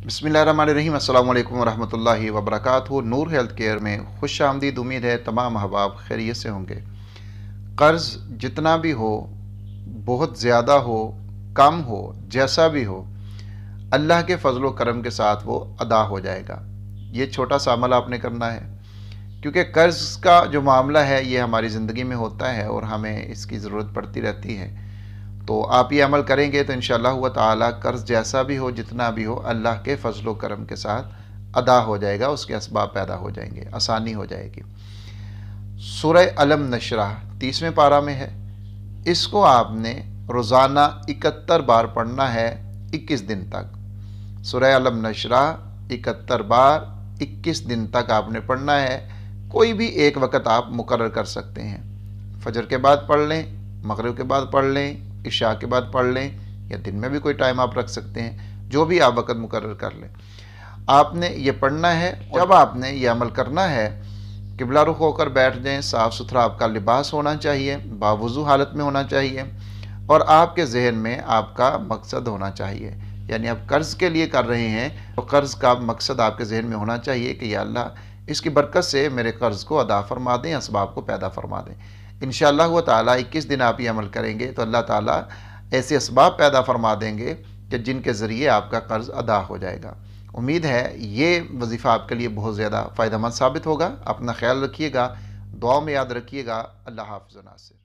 बिस्मिल्लाहिर्रहमानिर्रहीम। अस्सलाम वालेकुम वरहमतुल्लाहि वबरकातुहू। नूर हेल्थ केयर में खुश आमदीद। उम्मीद है तमाम अहबाब खैरियत से होंगे। कर्ज़ जितना भी हो, बहुत ज़्यादा हो, कम हो, जैसा भी हो, अल्लाह के फजल व करम के साथ वो अदा हो जाएगा। ये छोटा सा अमल आपने करना है, क्योंकि कर्ज़ का जो मामला है ये हमारी ज़िंदगी में होता है और हमें इसकी ज़रूरत पड़ती रहती है। तो आप ये अमल करेंगे तो इंशाअल्लाह हुआ ताला कर्ज़ जैसा भी हो, जितना भी हो, अल्लाह के फजल व करम के साथ अदा हो जाएगा। उसके असबाब पैदा हो जाएंगे, आसानी हो जाएगी। सूरह अलम नशरह 30वें पारा में है। इसको आपने रोज़ाना 71 बार पढ़ना है 21 दिन तक। सूरह अलम नशरह 71 बार 21 दिन तक आपने पढ़ना है। कोई भी एक वक़्त आप मुकर्रर कर सकते हैं। फजर के बाद पढ़ लें, मगरिब के बाद पढ़ लें, इशा के बाद पढ़ लें, या दिन में भी कोई टाइम आप रख सकते हैं, जो भी आप वक़्त मुकर्रर कर लें। आपने ये पढ़ना है। जब आपने ये अमल करना है, किबला रुख होकर बैठ जाएं। साफ़ सुथरा आपका लिबास होना चाहिए, बावुज़ू हालत में होना चाहिए, और आपके जहन में आपका मकसद होना चाहिए। यानी आप कर्ज़ के लिए कर रहे हैं तो कर्ज़ का मकसद आपके जहन में होना चाहिए कि या अल्लाह इसकी बरकत से मेरे कर्ज़ को अदा फरमा दें, असबाब को पैदा फरमा दें। इंशाअल्लाह हुआ ताला 21 दिन आप ये अमल करेंगे तो अल्लाह ताला ऐसे असबाब पैदा फरमा देंगे कि जिनके ज़रिए आपका कर्ज़ अदा हो जाएगा। उम्मीद है ये वजीफ़ा आपके लिए बहुत ज़्यादा फ़ायदेमंद साबित होगा। अपना ख्याल रखिएगा, दुआ में याद रखिएगा। अल्लाह हाफ़िज़।